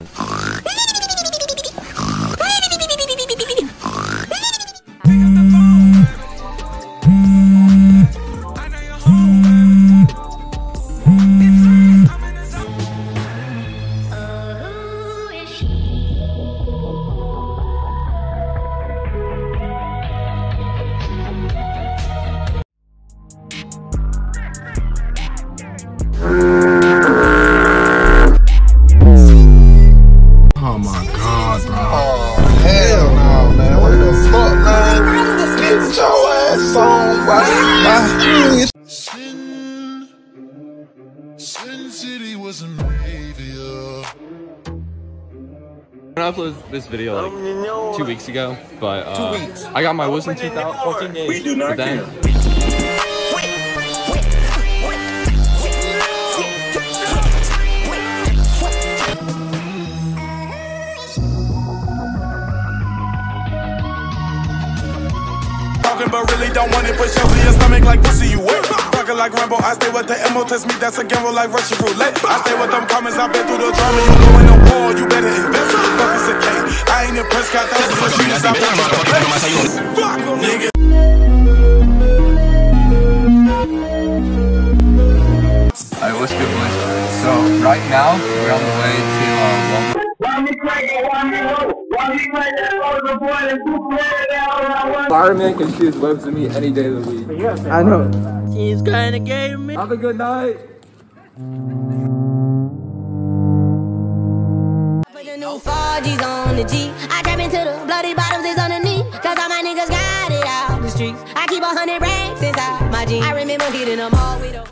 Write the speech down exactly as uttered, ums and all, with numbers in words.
Oh my god, bro. Oh, hell no, man. What the fuck, man? Get your ass on, boy. Sin, Sin City was a media. I uploaded this video like two weeks ago, but uh, Two weeks. I got my wisdom tooth out. fourteen days. We do not but then, care. But really don't want it, put shells in your stomach like pussy, you wet. Talking like Rambo, I stay with the M O, test me, that's a gamble like Russian roulette. I stay with them comments, I've been through the drama, you go in the war, you better invest. Fuck is a K, I ain't impressed, got thousands of shooters, I been fuck em, nigga. Alright, what's good, boys? So, right now, we're on the way to, uh, Fireman can shoot webs at me any day of the week. I know. She's kinda gave me. Have a good night. Put the new four G's on the G. I trap into the bloody bottoms is underneath. Cause all my niggas got it out the streets. I keep a hundred racks inside my jeans. I remember hitting them all with a